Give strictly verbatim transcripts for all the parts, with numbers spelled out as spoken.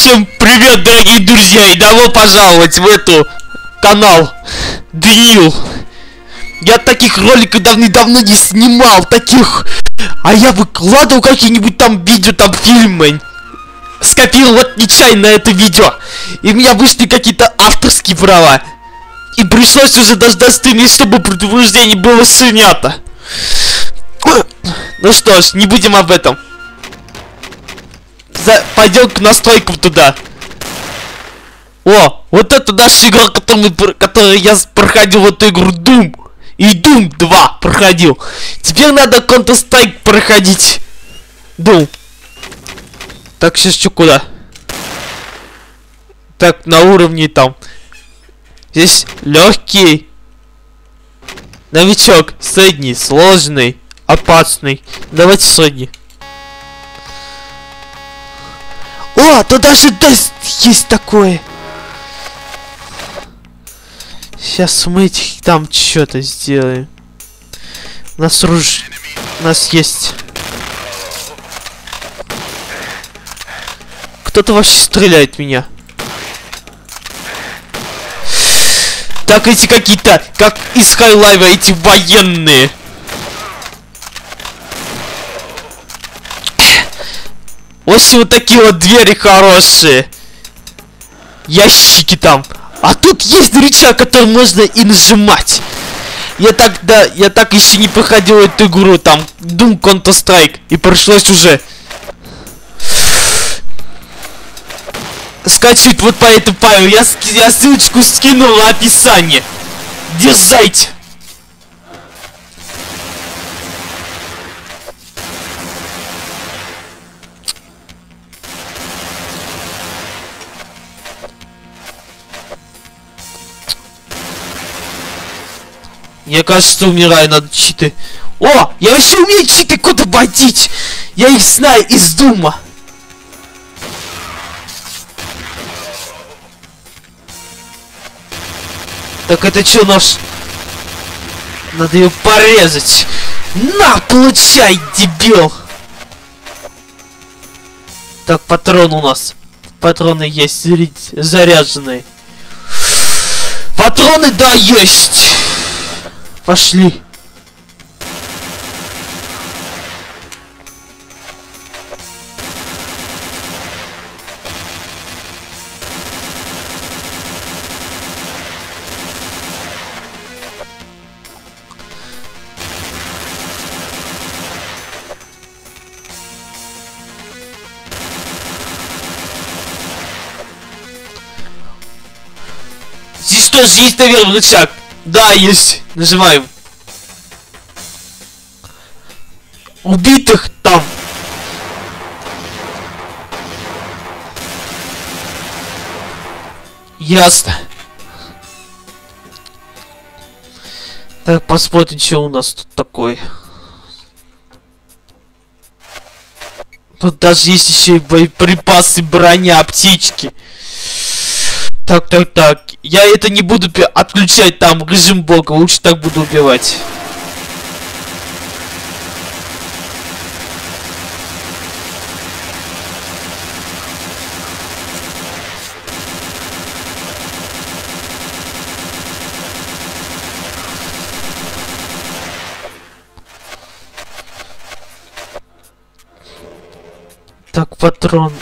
Всем привет, дорогие друзья, и добро пожаловать в эту канал Дрил. Я таких роликов давно не снимал, таких. А я выкладывал какие-нибудь там видео, там фильмы. Скопировал вот нечаянно это видео. И у меня вышли какие-то авторские права. И пришлось уже дождаться, чтобы предупреждение было снято. Ну что ж, не будем об этом. За... Пойдем к настройкам туда. О, вот это наша игра, которую, которую я проходил, вот эту игру Doom. И Doom два проходил. Теперь надо Counter-Strike проходить. Doom. Так, сейчас что, куда? Так, на уровне там. Здесь легкий. Новичок. Средний, сложный, опасный. Давайте средний. О, тут даже тест есть такое. Сейчас мы там что-то сделаем. У нас руж... У нас есть... Кто-то вообще стреляет в меня. Так, эти какие-то, как из Хайлайва, эти военные. Очень вот такие вот двери хорошие. Ящики там. А тут есть рычаг, который можно и нажимать. Я тогда, я так еще не проходил эту игру, там, Doom Counter-Strike. И пришлось уже скачивать вот по этому файлу. Я, я ссылочку скинул в описании. Дерзайте. Мне кажется, что умираю, надо читы. О, я вообще умею читы куда бодить. Я их знаю из Дума. Так, это что наш? Надо ее порезать. На, получай, дебил. Так, патрон у нас. Патроны есть заряженные. Патроны, да, есть. Пошли. Здесь тоже есть, наверное, рычаг. Да, есть. Нажимаем. Убитых там. Ясно. Так, посмотрим, что у нас тут такое. Тут даже есть еще и боеприпасы, броня, аптечки. Так, так, так. Я это не буду отключать там режим бога. Лучше так буду убивать. Так, патрон.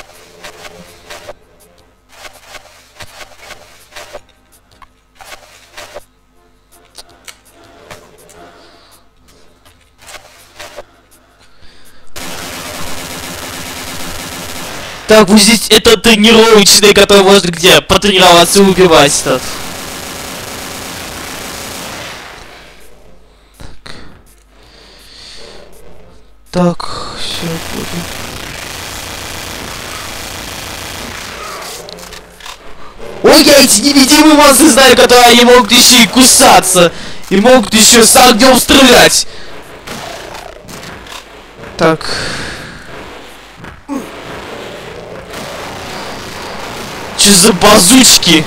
Так, вот здесь это тренировочный, который может где потренироваться и убивать тут. Так, так, все будет. Ой, я эти невидимые монстры знаю, которые они могут еще и кусаться. И могут еще с огнем стрелять. Так. Что за базучки?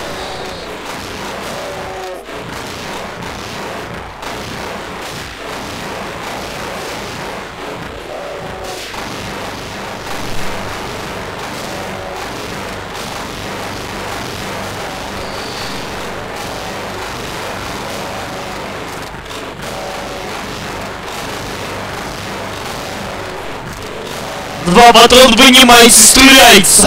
Два патрона вынимается, стреляется.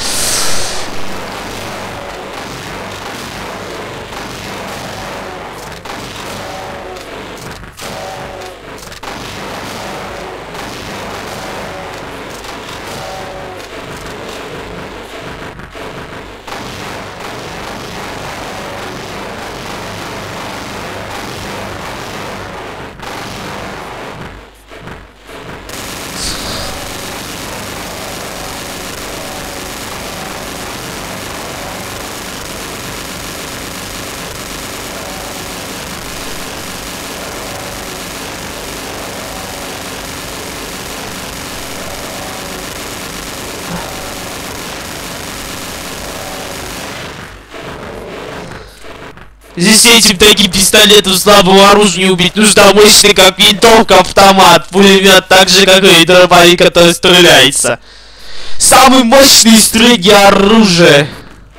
Здесь этим таким пистолетом слабого оружия не убить. Нужно мощный, как винтовка, автомат, пулемет, так же, как и дробовик, который стреляется. Самый мощный среди оружия.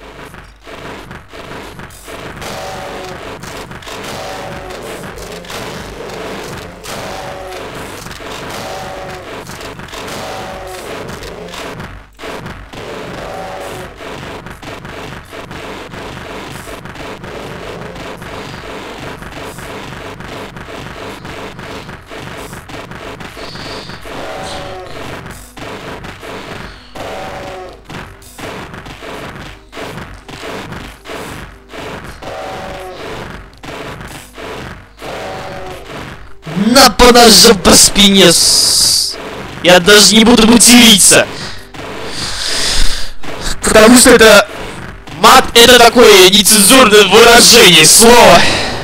На по ножам по спине. Я даже не буду материться. Потому что это... Мат — это такое нецензурное выражение слова.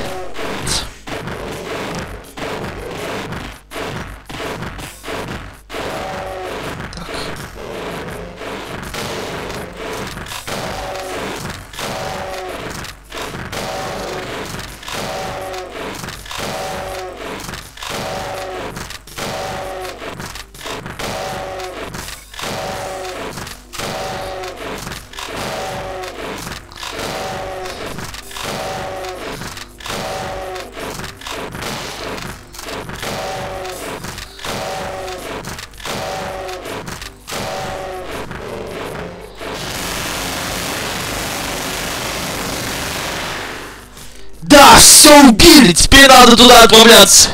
Да, все убили, теперь надо туда отправляться.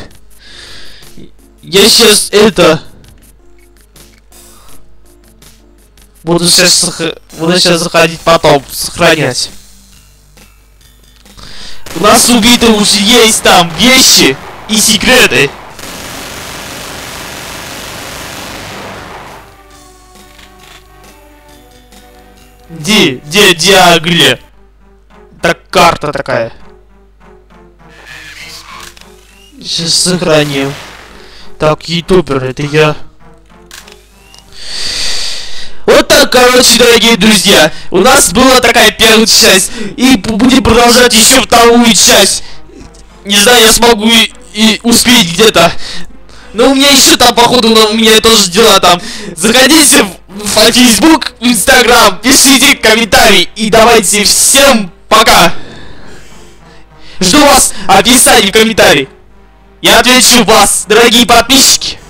Я сейчас это... Буду сейчас, сох... буду сейчас заходить потом, сохранять. У нас убиты уже есть там вещи и секреты. Где, где, где, так карта такая. Сейчас сохраним. Так, ютубер, это я. Вот так, короче, дорогие друзья. У нас была такая первая часть. И будем продолжать еще вторую часть. Не знаю, я смогу и, и успеть где-то. Но у меня еще там, походу, у меня тоже дела там. Заходите в, в Facebook, в Instagram, пишите комментарии. И давайте всем пока. Жду вас описание в комментарии. Я отвечу вас, дорогие подписчики.